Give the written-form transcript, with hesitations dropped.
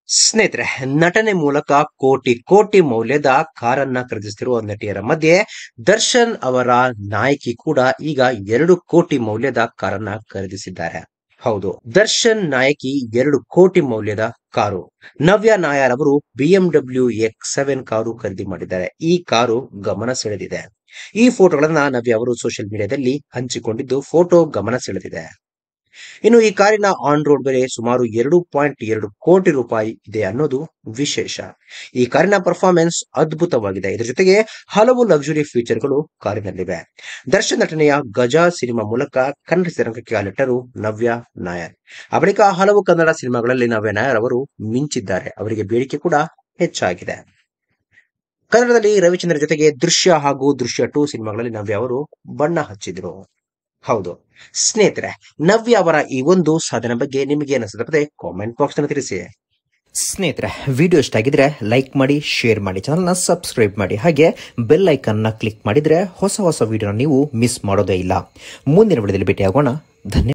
ಸ್ನೇಹಿತರೆ, ನಟನೆ ಮೂಲಕ ಕೋಟಿ ಕೋಟಿ ಮೌಲ್ಯದ ಕಾರನ್ನ ಖರೀದಿಸುತ್ತಿರುವ ನಟಿಯರ ಮಧ್ಯೆ ದರ್ಶನ್ ಅವರ ನಾಯಕಿ ಕೂಡ ಈಗ 2 ಕೋಟಿ ಮೌಲ್ಯದ ಕಾರನ್ನ ಖರೀದಿಸಿದ್ದಾರೆ. ಹೌದು, ದರ್ಶನ್ ನಾಯಕಿ 2 ಕೋಟಿ ಮೌಲ್ಯದ ಕಾರು. ನವ್ಯ ನಾಯರ್ ಅವರು BMW X7 ಕಾರು ಖರೀದಿ ಮಾಡಿದ್ದಾರೆ. ಈ ಕಾರು ಗಮನ ಸೆಳೆದಿದೆ. ಈ ಫೋಟೋಗಳನ್ನ ನವ್ಯ ಅವರು ಸೋಷಿಯಲ್ ಮೀಡಿಯಾದಲ್ಲಿ ಹಂಚಿಕೊಂಡಿದ್ದು, ಫೋಟೋ ಗಮನ ಸೆಳೆದಿದೆ. ಇನ್ನು ಈ ಕಾರಿನ ಆನ್ ರೋಡ್ ಬೆಲೆ ಸುಮಾರು 2.2 ಕೋಟಿ ರೂಪಾಯಿ ಇದೆ ಅನ್ನೋದು ವಿಶೇಷ. ಈ ಕಾರಿನ ಪರ್ಫಾರ್ಮೆನ್ಸ್ ಅದ್ಭುತವಾಗಿದೆ. ಇದರ ಜೊತೆಗೆ ಹಲವು ಲಕ್ಸುರಿ ಫೀಚರ್ಗಳು ಕಾರಿನಲ್ಲಿವೆ. ದರ್ಶನ್ ನಟನೆಯ ಗಜ ಸಿನಿಮಾ ಮೂಲಕ ಕನ್ನಡ ಚಿತ್ರರಂಗಕ್ಕೆ ಕಾಲಿಟ್ಟರು ನವ್ಯ ನಾಯರ್. ಆ ಬಳಿಕ ಹಲವು ಕನ್ನಡ ಸಿನಿಮಾಗಳಲ್ಲಿ ನವ್ಯ ನಾಯರ್ ಅವರು ಮಿಂಚಿದ್ದಾರೆ. ಅವರಿಗೆ ಬೇಡಿಕೆ ಕೂಡ ಹೆಚ್ಚಾಗಿದೆ. ಕನ್ನಡದಲ್ಲಿ ರವಿಚಂದ್ರ ಜೊತೆಗೆ ದೃಶ್ಯ ಹಾಗೂ ದೃಶ್ಯ 2 ಸಿನಿಮಾಗಳಲ್ಲಿ ನವ್ಯ ಅವರು ಬಣ್ಣ ಹಚ್ಚಿದ್ರು. ಹೌದು ಸ್ನೇಹಿತರೆ, ನವ್ಯ ಅವರ ಈ ಒಂದು ಸಾಧನೆ ಬಗ್ಗೆ ನಿಮಗೆ ಅನಿಸುತ್ತದೆ ಕಾಮೆಂಟ್ ಬಾಕ್ಸ್ ನಲ್ಲಿ ತಿಳಿಸಿ. ಸ್ನೇಹಿತರೆ, ವಿಡಿಯೋ ಇಷ್ಟ ಆಗಿದ್ರೆ ಲೈಕ್ ಮಾಡಿ, ಶೇರ್ ಮಾಡಿ, ಚಾನಲ್ನ ಸಬ್ಸ್ಕ್ರೈಬ್ ಮಾಡಿ, ಹಾಗೆ ಬೆಲ್ ಐಕಾನ್ ನ ಕ್ಲಿಕ್ ಮಾಡಿದ್ರೆ ಹೊಸ ವಿಡಿಯೋನ ನೀವು ಮಿಸ್ ಮಾಡೋದೇ ಇಲ್ಲ. ಮುಂದಿನ ವಿಡಿಯೋದಲ್ಲಿ ಭೇಟಿಯಾಗೋಣ. ಧನ್ಯವಾದ.